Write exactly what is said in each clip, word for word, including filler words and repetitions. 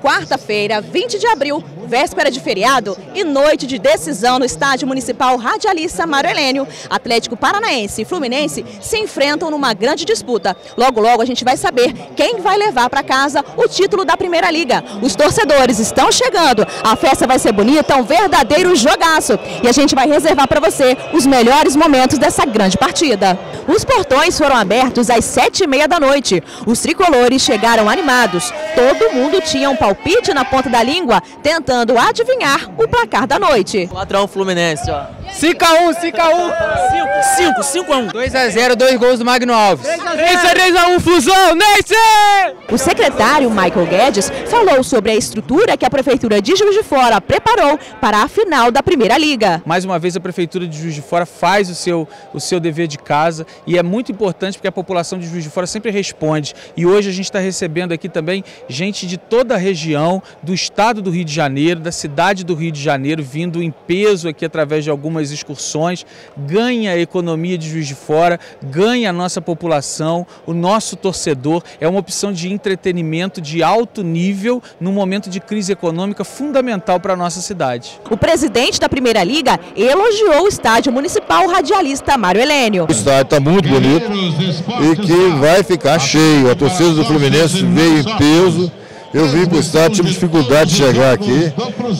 Quarta-feira, vinte de abril, véspera de feriado e noite de decisão no Estádio Municipal Radialista Mário Helênio. Atlético Paranaense e Fluminense se enfrentam numa grande disputa. Logo, logo a gente vai saber quem vai levar para casa o título da Primeira Liga. Os torcedores estão chegando, a festa vai ser bonita, um verdadeiro jogaço. E a gente vai reservar para você os melhores momentos dessa grande partida. Os portões foram abertos às sete e meia da noite. Os tricolores chegaram animados. Todo mundo tinha um palpite na ponta da língua, tentando adivinhar o placar da noite. Ladrão Fluminense, ó. cinco a um, cinco a um. cinco, cinco a um. dois a zero, dois gols do Magno Alves. três a um, Flusão, Nesse! O secretário Michael Guedes falou sobre a estrutura que a Prefeitura de Juiz de Fora preparou para a final da Primeira Liga. Mais uma vez a Prefeitura de Juiz de Fora faz o seu, o seu dever de casa e é muito importante porque a população de Juiz de Fora sempre responde. E hoje a gente está recebendo aqui também gente de toda a região, do estado do Rio de Janeiro, da cidade do Rio de Janeiro, vindo em peso aqui através de algumas excursões. Ganha a economia de Juiz de Fora, ganha a nossa população, o nosso torcedor. É uma opção de entretenimento de alto nível num momento de crise econômica fundamental para a nossa cidade. O presidente da Primeira Liga elogiou o Estádio Municipal Radialista Mário Helênio. O estádio está muito bonito e que vai ficar cheio. A torcida do Fluminense veio em peso. Eu vim para o estádio, tive dificuldade de chegar aqui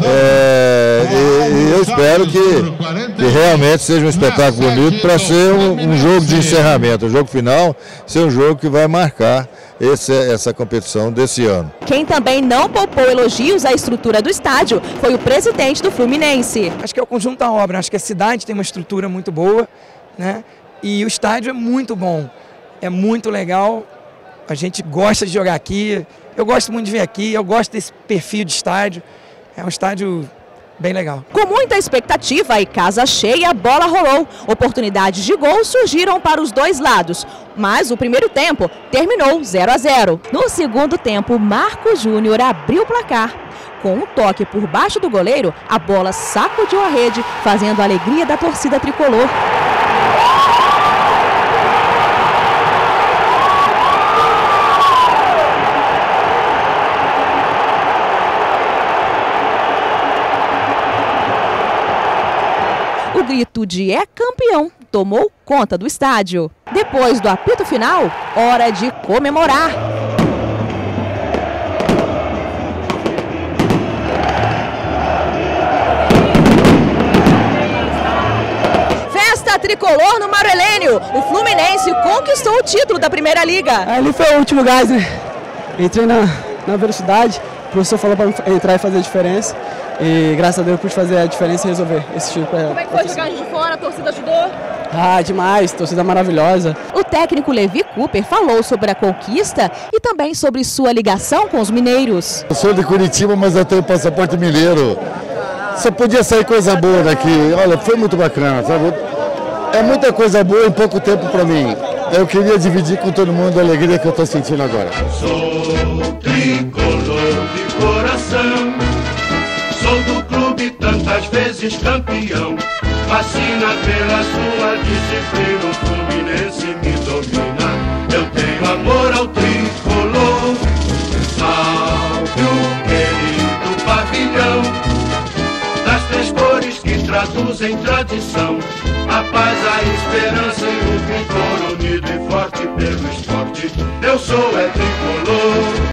é, e, e eu espero que, que realmente seja um espetáculo bonito para ser um, um jogo de encerramento, o jogo final ser um jogo que vai marcar esse, essa competição desse ano. Quem também não poupou elogios à estrutura do estádio foi o presidente do Fluminense. Acho que é o conjunto da obra, acho que a cidade tem uma estrutura muito boa, né? E o estádio é muito bom, é muito legal, a gente gosta de jogar aqui. Eu gosto muito de vir aqui, eu gosto desse perfil de estádio, é um estádio bem legal. Com muita expectativa e casa cheia, a bola rolou. Oportunidades de gol surgiram para os dois lados, mas o primeiro tempo terminou zero a zero. No segundo tempo, Marco Júnior abriu o placar. Com um toque por baixo do goleiro, a bola sacudiu a rede, fazendo a alegria da torcida tricolor. O grito de "é campeão" tomou conta do estádio. Depois do apito final, hora de comemorar. Festa tricolor no Mário Helênio. O Fluminense conquistou o título da Primeira Liga. Ali foi o último gás, né? Entrei na, na velocidade, o professor falou para entrar e fazer a diferença. E graças a Deus eu pude fazer a diferença e resolver esse título. Como é que foi jogar de fora? A torcida ajudou? Ah, demais, torcida maravilhosa. O técnico Levi Cooper falou sobre a conquista e também sobre sua ligação com os mineiros. Eu sou de Curitiba, mas eu tenho passaporte mineiro. Só podia sair coisa boa daqui. Olha, foi muito bacana, sabe? É muita coisa boa em pouco tempo para mim. Eu queria dividir com todo mundo a alegria que eu estou sentindo agora. Sou tricolor de coração, sou do clube tantas vezes campeão. Fascina pela sua disciplina, o Fluminense me domina. Eu tenho amor ao tricolor. Salve o querido pavilhão das três cores que traduzem tradição. A paz, a esperança e o tricolor unido e forte pelo esporte. Eu sou é tricolor.